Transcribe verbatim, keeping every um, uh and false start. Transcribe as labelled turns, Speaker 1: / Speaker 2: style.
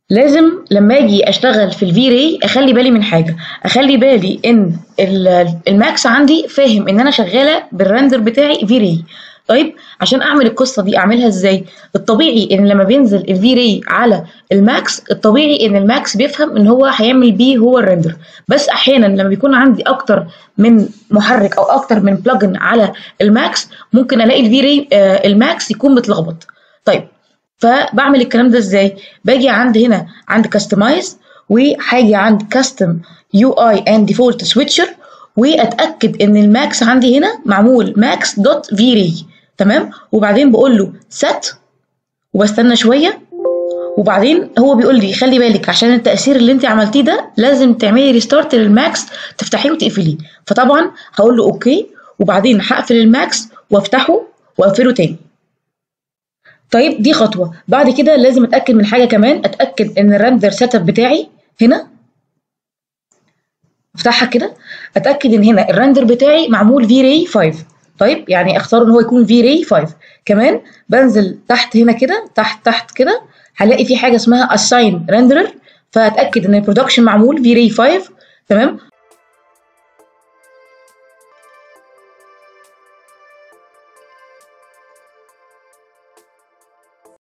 Speaker 1: لازم لما اجي اشتغل في الفي راي اخلي بالي من حاجه، اخلي بالي ان الماكس عندي فاهم ان انا شغاله بالرندر بتاعي في راي. طيب عشان اعمل القصه دي اعملها ازاي؟ الطبيعي ان لما بينزل الفي راي على الماكس، الطبيعي ان الماكس بيفهم ان هو هيعمل بيه هو الرندر. بس احيانا لما بيكون عندي اكتر من محرك او اكتر من بلجن على الماكس، ممكن الاقي الفي راي آه الماكس يكون متلخبط. طيب فبعمل الكلام ده ازاي؟ باجي عند هنا عند كاستمايز، وهاجي عند كاستم يو اي اند ديفولت سويتشر، واتاكد ان الماكس عندي هنا معمول ماكس دوت في راي. تمام. وبعدين بقول له set وبستنى شويه، وبعدين هو بيقول لي خلي بالك عشان التاثير اللي انت عملتيه ده لازم تعملي ريستارت للماكس، تفتحيه وتقفليه. فطبعا هقول له اوكي، وبعدين هقفل الماكس وافتحه واقفله تاني. طيب دي خطوه. بعد كده لازم اتاكد من حاجه كمان، اتاكد ان الرندر سيت اب بتاعي هنا، افتحها كده، اتاكد ان هنا الرندر بتاعي معمول في راي خمسة. طيب يعني اختار ان هو يكون في راي خمسة. كمان بنزل تحت هنا كده، تحت تحت كده هلاقي في حاجه اسمها assign renderer، فاتاكد ان البرودكشن معمول في راي خمسة. تمام.